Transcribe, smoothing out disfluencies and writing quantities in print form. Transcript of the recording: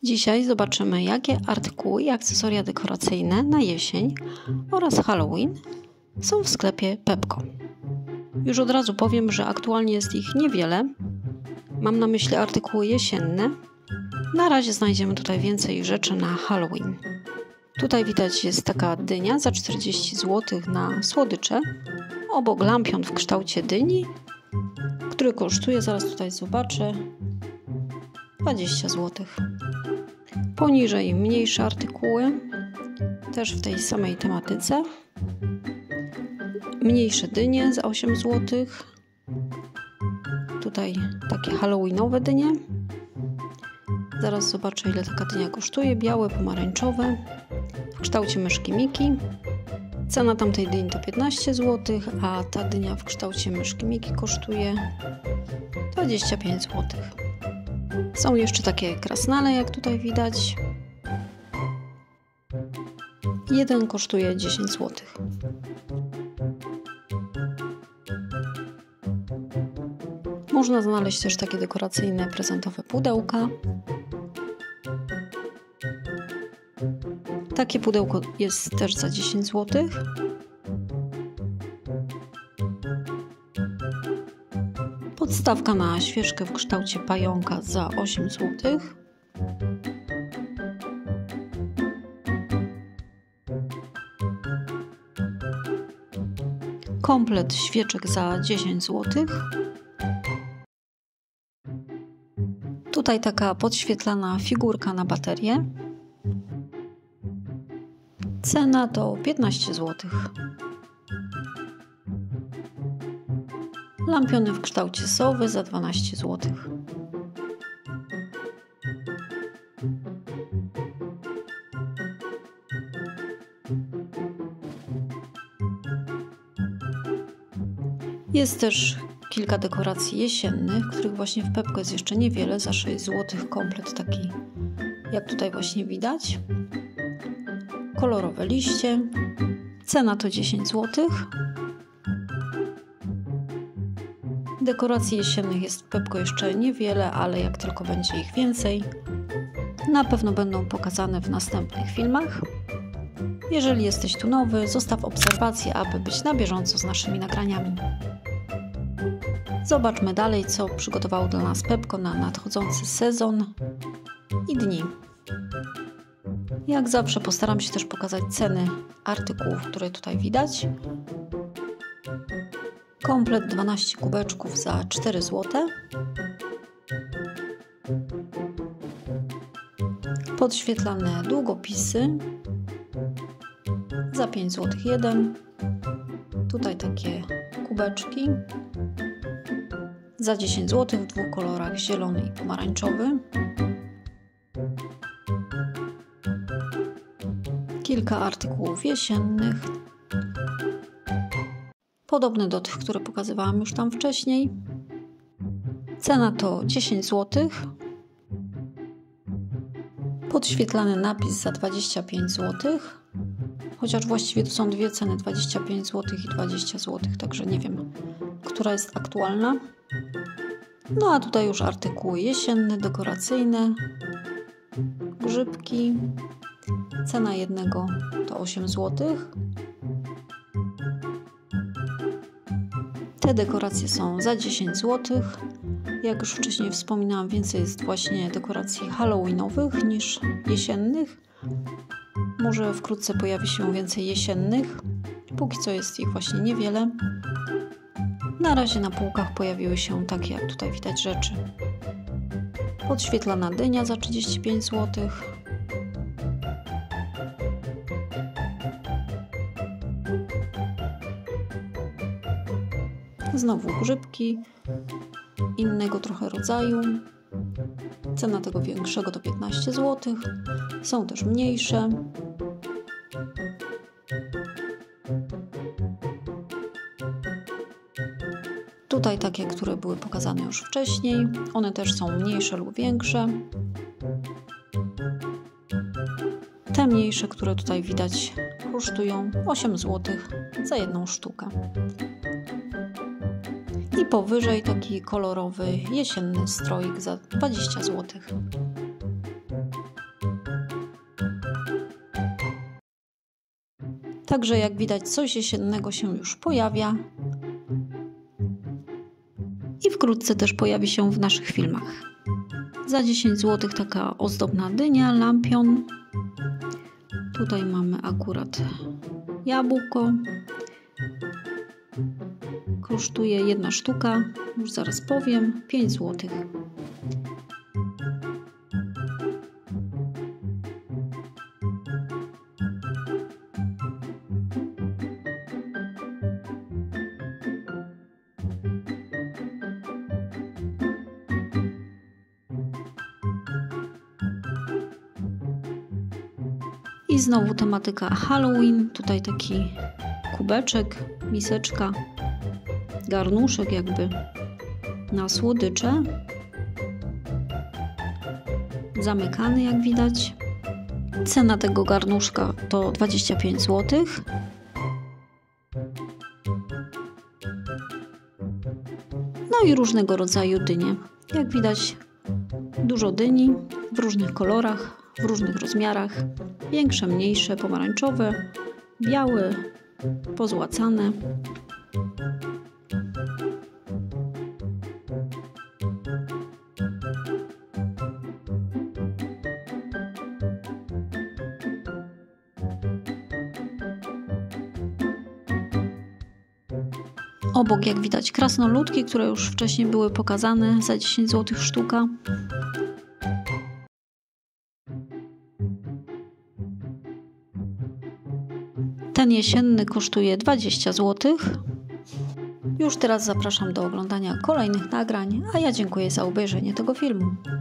Dzisiaj zobaczymy, jakie artykuły i akcesoria dekoracyjne na jesień oraz Halloween są w sklepie Pepco. Już od razu powiem, że aktualnie jest ich niewiele. Mam na myśli artykuły jesienne. Na razie znajdziemy tutaj więcej rzeczy na Halloween. Tutaj widać jest taka dynia za 40 zł na słodycze. Obok lampion w kształcie dyni, który kosztuje, zaraz tutaj zobaczę, 20 zł. Poniżej mniejsze artykuły, też w tej samej tematyce. Mniejsze dynie za 8 zł. Tutaj takie halloweenowe dynie. Zaraz zobaczę, ile taka dynia kosztuje. Białe, pomarańczowe, w kształcie myszki Miki. Cena tamtej dyni to 15 zł, a ta dynia w kształcie myszki Miki kosztuje 25 zł. Są jeszcze takie krasnale, jak tutaj widać. Jeden kosztuje 10 zł. Można znaleźć też takie dekoracyjne prezentowe pudełka. Takie pudełko jest też za 10 zł. Podstawka na świeczkę w kształcie pająka za 8 zł. Komplet świeczek za 10 zł. Tutaj taka podświetlana figurka na baterię. Cena to 15 zł. Lampiony w kształcie sowy za 12 zł. Jest też kilka dekoracji jesiennych, których właśnie w Pepco jest jeszcze niewiele, za 6 zł komplet taki, jak tutaj właśnie widać. Kolorowe liście. Cena to 10 zł. Dekoracji jesiennych jest w Pepco jeszcze niewiele, ale jak tylko będzie ich więcej, na pewno będą pokazane w następnych filmach. Jeżeli jesteś tu nowy, zostaw obserwację, aby być na bieżąco z naszymi nagraniami. Zobaczmy dalej, co przygotowało dla nas Pepco na nadchodzący sezon i dni. Jak zawsze postaram się też pokazać ceny artykułów, które tutaj widać. Komplet 12 kubeczków za 4 zł. Podświetlane długopisy za 5 zł jeden. Tutaj takie kubeczki za 10 zł w dwóch kolorach, zielony i pomarańczowy. Kilka artykułów jesiennych, podobny do tych, które pokazywałam już tam wcześniej. Cena to 10 zł. Podświetlany napis za 25 zł. Chociaż właściwie to są dwie ceny, 25 zł i 20 zł, także nie wiem, która jest aktualna. No a tutaj już artykuły jesienne, dekoracyjne, grzybki. Cena jednego to 8 zł. Te dekoracje są za 10 zł. Jak już wcześniej wspominałam, więcej jest właśnie dekoracji halloweenowych niż jesiennych. Może wkrótce pojawi się więcej jesiennych. Póki co jest ich właśnie niewiele. Na razie na półkach pojawiły się takie, jak tutaj widać, rzeczy. Podświetlana dynia za 35 zł. Znowu grzybki innego trochę rodzaju. Cena tego większego to 15 zł. Są też mniejsze. Tutaj takie, które były pokazane już wcześniej. One też są mniejsze lub większe. Te mniejsze, które tutaj widać, kosztują 8 zł za jedną sztukę. I powyżej taki kolorowy, jesienny stroik za 20 zł. Także jak widać, coś jesiennego się już pojawia i wkrótce też pojawi się w naszych filmach. Za 10 zł taka ozdobna dynia, lampion. Tutaj mamy akurat jabłko. Kosztuje jedna sztuka, już zaraz powiem, 5 zł. I znowu tematyka Halloween. Tutaj taki kubeczek, miseczka, garnuszek jakby na słodycze. Zamykany jak widać. Cena tego garnuszka to 25 zł. No i różnego rodzaju dynie. Jak widać dużo dyni w różnych kolorach, w różnych rozmiarach. Większe, mniejsze, pomarańczowe, białe, pozłacane. Obok jak widać krasnoludki, które już wcześniej były pokazane, za 10 zł sztuka. Ten jesienny kosztuje 20 zł. Już teraz zapraszam do oglądania kolejnych nagrań, a ja dziękuję za obejrzenie tego filmu.